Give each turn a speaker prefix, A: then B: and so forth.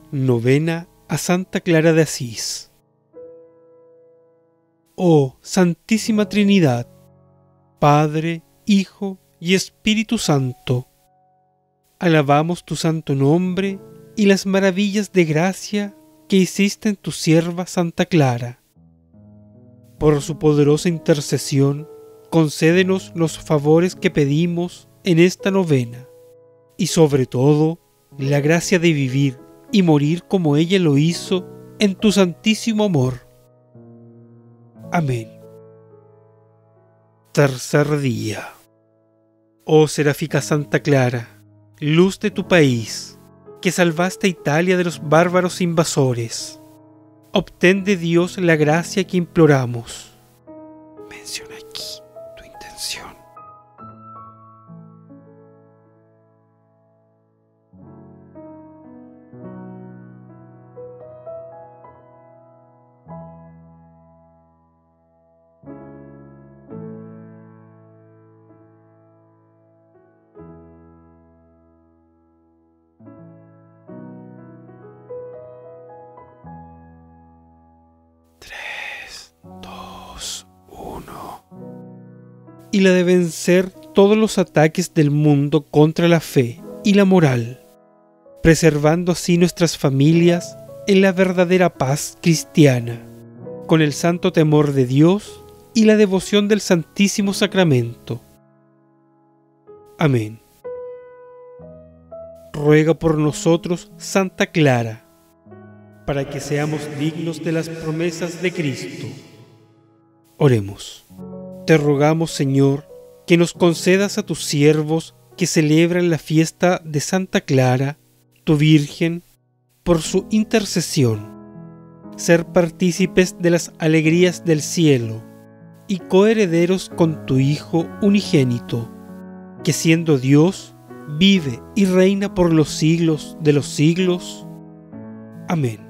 A: Novena a Santa Clara de Asís. Oh Santísima Trinidad, Padre, Hijo y Espíritu Santo, alabamos tu santo nombre y las maravillas de gracia que hiciste en tu sierva Santa Clara. Por su poderosa intercesión, concédenos los favores que pedimos en esta novena, y sobre todo, la gracia de vivir y morir como ella lo hizo en tu santísimo amor. Amén. Tercer día. Oh seráfica Santa Clara, luz de tu país, que salvaste a Italia de los bárbaros invasores, obtén de Dios la gracia que imploramos. Menciona aquí tu intención. Y la de vencer todos los ataques del mundo contra la fe y la moral, preservando así nuestras familias en la verdadera paz cristiana, con el santo temor de Dios y la devoción del Santísimo Sacramento. Amén. Ruega por nosotros, Santa Clara, para que seamos dignos de las promesas de Cristo. Oremos. Te rogamos, Señor, que nos concedas a tus siervos que celebran la fiesta de Santa Clara, tu Virgen, por su intercesión, ser partícipes de las alegrías del cielo y coherederos con tu Hijo unigénito, que siendo Dios, vive y reina por los siglos de los siglos. Amén.